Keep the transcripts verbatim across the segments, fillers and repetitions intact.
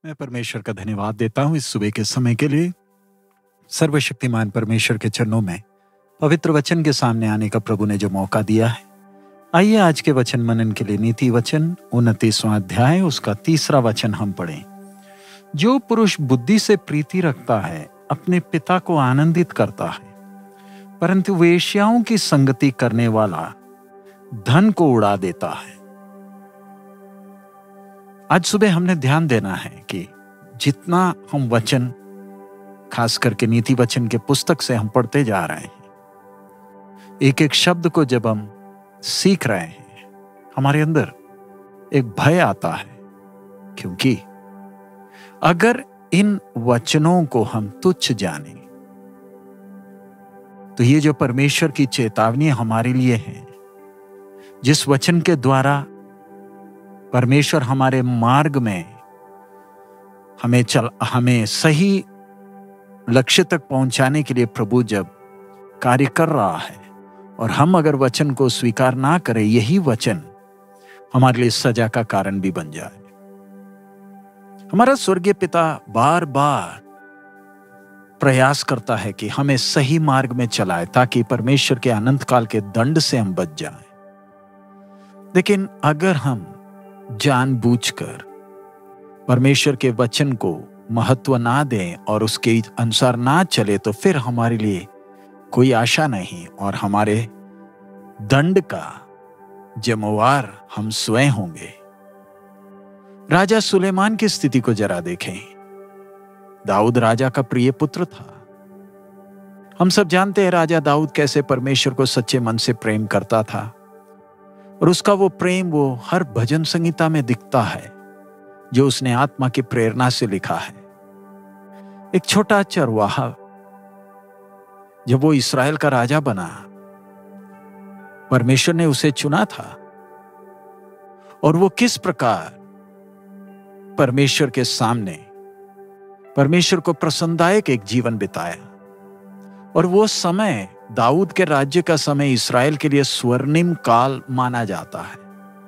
मैं परमेश्वर का धन्यवाद देता हूँ इस सुबह के समय के लिए। सर्वशक्तिमान परमेश्वर के चरणों में पवित्र वचन के सामने आने का प्रभु ने जो मौका दिया है, आइए आज के वचन मनन के लिए नीति वचन उनतीसवां अध्याय उसका तीसरा वचन हम पढ़ें। जो पुरुष बुद्धि से प्रीति रखता है अपने पिता को आनंदित करता है, परंतु वेश्याओं की संगति करने वाला धन को उड़ा देता है। आज सुबह हमने ध्यान देना है कि जितना हम वचन खास करके नीति वचन के पुस्तक से हम पढ़ते जा रहे हैं, एक एक शब्द को जब हम सीख रहे हैं, हमारे अंदर एक भय आता है, क्योंकि अगर इन वचनों को हम तुच्छ जाने तो ये जो परमेश्वर की चेतावनी हमारे लिए है, जिस वचन के द्वारा परमेश्वर हमारे मार्ग में हमें चल हमें सही लक्ष्य तक पहुंचाने के लिए प्रभु जब कार्य कर रहा है और हम अगर वचन को स्वीकार ना करें, यही वचन हमारे लिए सजा का कारण भी बन जाए। हमारा स्वर्गीय पिता बार बार प्रयास करता है कि हमें सही मार्ग में चलाए ताकि परमेश्वर के अनंत काल के दंड से हम बच जाएं। लेकिन अगर हम जानबूझकर परमेश्वर के वचन को महत्व ना दें और उसके अनुसार ना चले, तो फिर हमारे लिए कोई आशा नहीं और हमारे दंड का जिम्मेवार हम स्वयं होंगे। राजा सुलेमान की स्थिति को जरा देखें। दाऊद राजा का प्रिय पुत्र था। हम सब जानते हैं राजा दाऊद कैसे परमेश्वर को सच्चे मन से प्रेम करता था, और उसका वो प्रेम वो हर भजन संहिता में दिखता है जो उसने आत्मा की प्रेरणा से लिखा है। एक छोटा चरवाहा जब वो इस्राएल का राजा बना, परमेश्वर ने उसे चुना था, और वो किस प्रकार परमेश्वर के सामने परमेश्वर को प्रसन्नदायक एक जीवन बिताया। और वो समय दाऊद के राज्य का समय इस्राएल के लिए स्वर्णिम काल माना जाता है।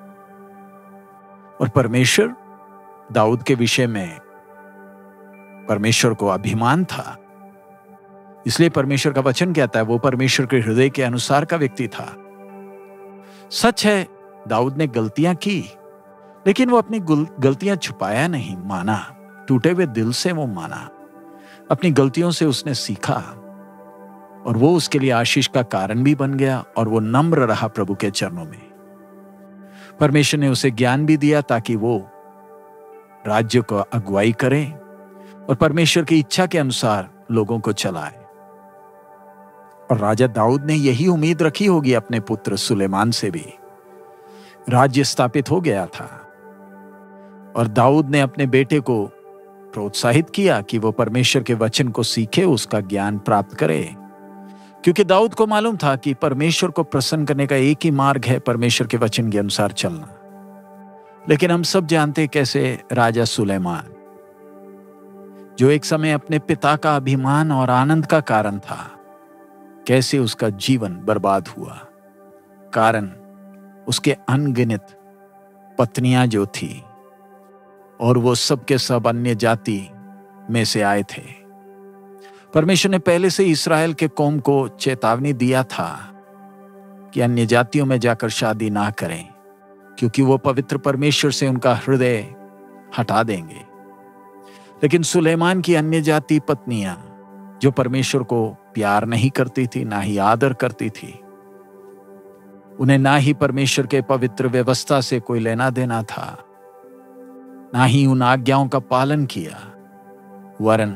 और परमेश्वर दाऊद के विषय में परमेश्वर को अभिमान था, इसलिए परमेश्वर का वचन कहता है वो परमेश्वर के हृदय के अनुसार का व्यक्ति था। सच है दाऊद ने गलतियां की, लेकिन वो अपनी गलतियां छुपाया नहीं, माना, टूटे हुए दिल से वो माना, अपनी गलतियों से उसने सीखा, और वो उसके लिए आशीष का कारण भी बन गया, और वो नम्र रहा प्रभु के चरणों में। परमेश्वर ने उसे ज्ञान भी दिया ताकि वो राज्य को अगुवाई करे और परमेश्वर की इच्छा के अनुसार लोगों को चलाए। और राजा दाऊद ने यही उम्मीद रखी होगी अपने पुत्र सुलेमान से भी। राज्य स्थापित हो गया था, और दाऊद ने अपने बेटे को प्रोत्साहित किया कि वो परमेश्वर के वचन को सीखे, उसका ज्ञान प्राप्त करे, क्योंकि दाऊद को मालूम था कि परमेश्वर को प्रसन्न करने का एक ही मार्ग है परमेश्वर के वचन के अनुसार चलना। लेकिन हम सब जानते हैं कैसे राजा सुलेमान, जो एक समय अपने पिता का अभिमान और आनंद का कारण था, कैसे उसका जीवन बर्बाद हुआ। कारण उसके अनगिनत पत्नियां जो थी, और वो सब के सब अन्य जाति में से आए थे। परमेश्वर ने पहले से इस्राएल के कौम को चेतावनी दिया था कि अन्य जातियों में जाकर शादी ना करें, क्योंकि वो पवित्र परमेश्वर से उनका हृदय हटा देंगे। लेकिन सुलेमान की अन्य जाति पत्नियां, जो परमेश्वर को प्यार नहीं करती थी, ना ही आदर करती थी, उन्हें ना ही परमेश्वर के पवित्र व्यवस्था से कोई लेना देना था, ना ही उन आज्ञाओं का पालन किया, वरन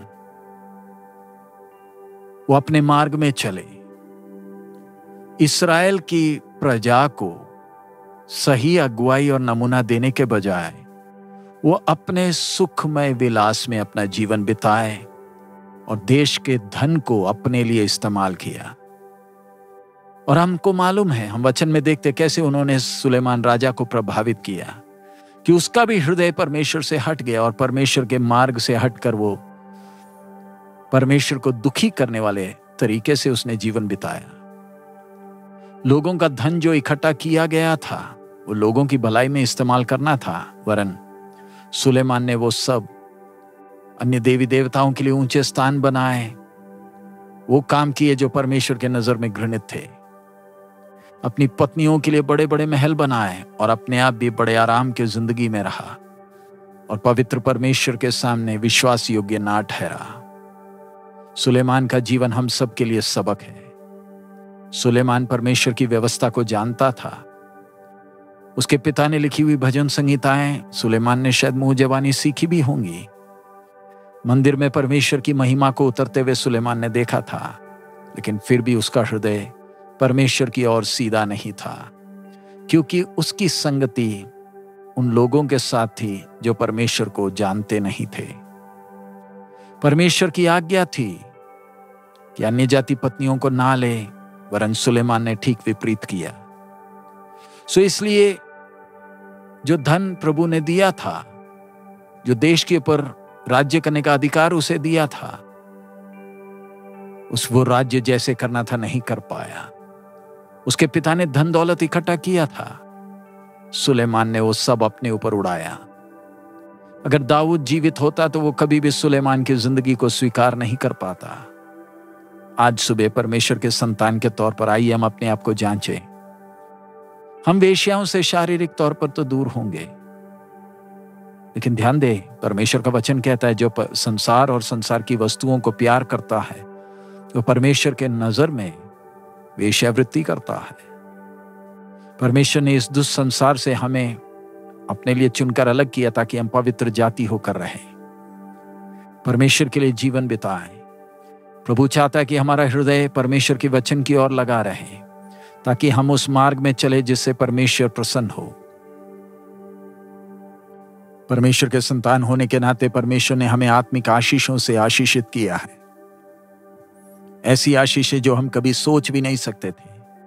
वो अपने मार्ग में चले। इस्राएल की प्रजा को सही अगुवाई और नमूना देने के बजाय वो अपने सुखमय विलास में अपना जीवन बिताए और देश के धन को अपने लिए इस्तेमाल किया। और हमको मालूम है, हम वचन में देखते कैसे उन्होंने सुलेमान राजा को प्रभावित किया कि उसका भी हृदय परमेश्वर से हट गया, और परमेश्वर के मार्ग से हटकर वो परमेश्वर को दुखी करने वाले तरीके से उसने जीवन बिताया। लोगों का धन जो इकट्ठा किया गया था वो लोगों की भलाई में इस्तेमाल करना था, वरन सुलेमान ने वो सब अन्य देवी देवताओं के लिए ऊंचे स्थान बनाए, वो काम किए जो परमेश्वर के नजर में घृणित थे। अपनी पत्नियों के लिए बड़े बड़े महल बनाए और अपने आप भी बड़े आराम की जिंदगी में रहा और पवित्र परमेश्वर के सामने विश्वास योग्य ना ठहरा। सुलेमान का जीवन हम सब के लिए सबक है। सुलेमान परमेश्वर की व्यवस्था को जानता था। उसके पिता ने लिखी हुई भजन संहिताएं सुलेमान ने शायद मुंह जबानी सीखी भी होंगी। मंदिर में परमेश्वर की महिमा को उतरते हुए सुलेमान ने देखा था, लेकिन फिर भी उसका हृदय परमेश्वर की ओर सीधा नहीं था, क्योंकि उसकी संगति उन लोगों के साथ थी जो परमेश्वर को जानते नहीं थे। परमेश्वर की आज्ञा थी कि अन्य जाति पत्नियों को ना ले, वरन सुलेमान ने ठीक विपरीत किया। सो इसलिए जो धन प्रभु ने दिया था, जो देश के ऊपर राज्य करने का अधिकार उसे दिया था, उस वो राज्य जैसे करना था नहीं कर पाया। उसके पिता ने धन दौलत इकट्ठा किया था, सुलेमान ने वो सब अपने ऊपर उड़ाया। अगर दाऊद जीवित होता तो वो कभी भी सुलेमान की जिंदगी को स्वीकार नहीं कर पाता। आज सुबह परमेश्वर के संतान के तौर पर आइए हम अपने आप को जांचें। हम वेश्याओं से शारीरिक तौर पर तो दूर होंगे, लेकिन ध्यान दे, परमेश्वर का वचन कहता है जो संसार और संसार की वस्तुओं को प्यार करता है वो परमेश्वर के नजर में वेश्यावृत्ति करता है। परमेश्वर ने इस दुष्ट संसार से हमें अपने लिए चुनकर अलग किया ताकि हम पवित्र जाति होकर रहें, परमेश्वर के लिए जीवन बिताएं। प्रभु चाहता है कि हमारा हृदय परमेश्वर के वचन की ओर लगा रहे, ताकि हम उस मार्ग में चले जिससे परमेश्वर प्रसन्न हो। परमेश्वर के संतान होने के नाते परमेश्वर ने हमें आत्मिक आशीषों से आशीषित किया है, ऐसी आशीषें जो हम कभी सोच भी नहीं सकते थे।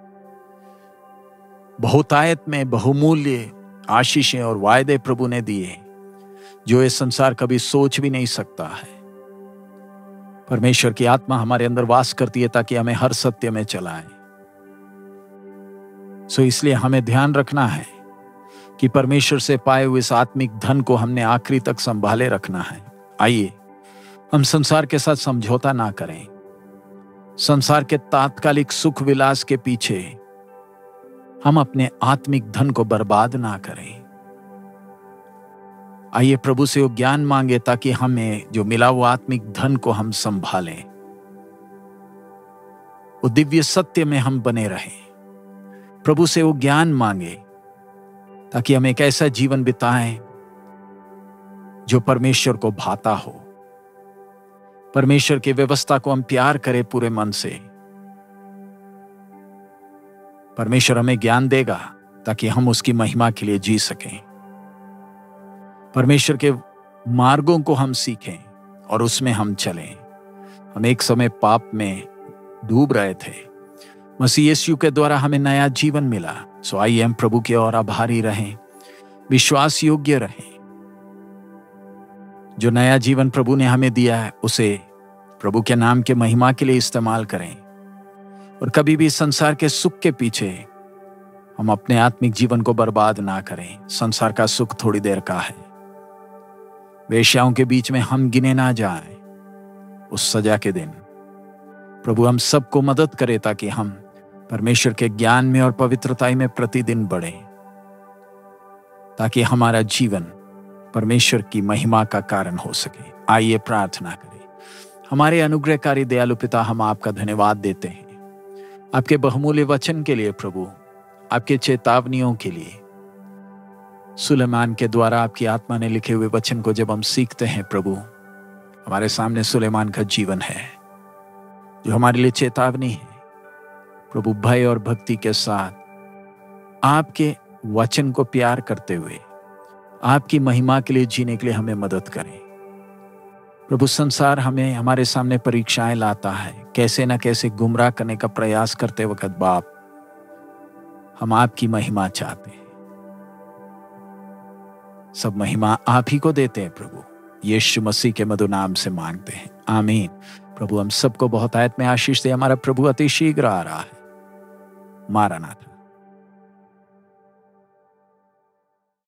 बहुतायत में बहुमूल्य आशीषें और वायदे प्रभु ने दिए जो ये संसार कभी सोच भी नहीं सकता है। परमेश्वर की आत्मा हमारे अंदर वास करती है ताकि हमें हर सत्य में चलाए। सो इसलिए हमें ध्यान रखना है कि परमेश्वर से पाए हुए इस आत्मिक धन को हमने आखिरी तक संभाले रखना है। आइए हम संसार के साथ समझौता ना करें, संसार के तात्कालिक सुख विलास के पीछे हम अपने आत्मिक धन को बर्बाद ना करें। आइए प्रभु से वो ज्ञान मांगे ताकि हमें जो मिला वो आत्मिक धन को हम संभालें, वो दिव्य सत्य में हम बने रहें। प्रभु से वो ज्ञान मांगे ताकि हम एक ऐसा जीवन बिताएं जो परमेश्वर को भाता हो। परमेश्वर की व्यवस्था को हम प्यार करें पूरे मन से। परमेश्वर हमें ज्ञान देगा ताकि हम उसकी महिमा के लिए जी सकें। परमेश्वर के मार्गों को हम सीखें और उसमें हम चलें। हम एक समय पाप में डूब रहे थे, मसीह यीशु के द्वारा हमें नया जीवन मिला। सो आइए हम प्रभु की ओर आभारी रहें, विश्वास योग्य रहें। जो नया जीवन प्रभु ने हमें दिया है उसे प्रभु के नाम के महिमा के लिए इस्तेमाल करें और कभी भी संसार के सुख के पीछे हम अपने आत्मिक जीवन को बर्बाद ना करें। संसार का सुख थोड़ी देर का है। वेश्याओं के बीच में हम गिने ना जाएं उस सजा के दिन। प्रभु हम सबको मदद करे ताकि हम परमेश्वर के ज्ञान में और पवित्रता में प्रतिदिन बढ़े, ताकि हमारा जीवन परमेश्वर की महिमा का कारण हो सके। आइए प्रार्थना करें। हमारे अनुग्रहकारी दयालु पिता, हम आपका धन्यवाद देते हैं आपके बहुमूल्य वचन के लिए, प्रभु आपके चेतावनियों के लिए। सुलेमान के द्वारा आपकी आत्मा ने लिखे हुए वचन को जब हम सीखते हैं प्रभु, हमारे सामने सुलेमान का जीवन है जो हमारे लिए चेतावनी है। प्रभु भय और भक्ति के साथ आपके वचन को प्यार करते हुए आपकी महिमा के लिए जीने के लिए हमें मदद करें। प्रभु संसार हमें हमारे सामने परीक्षाएं लाता है, कैसे ना कैसे गुमराह करने का प्रयास करते वक्त बाप हम आपकी महिमा चाहते हैं। सब महिमा आप ही को देते हैं प्रभु, यीशु मसीह के मधुर नाम से मांगते हैं, आमीन। प्रभु हम सबको बहुत आयत में आशीष दे। हमारा प्रभु अति शीघ्र आ रहा है। मारानाथा।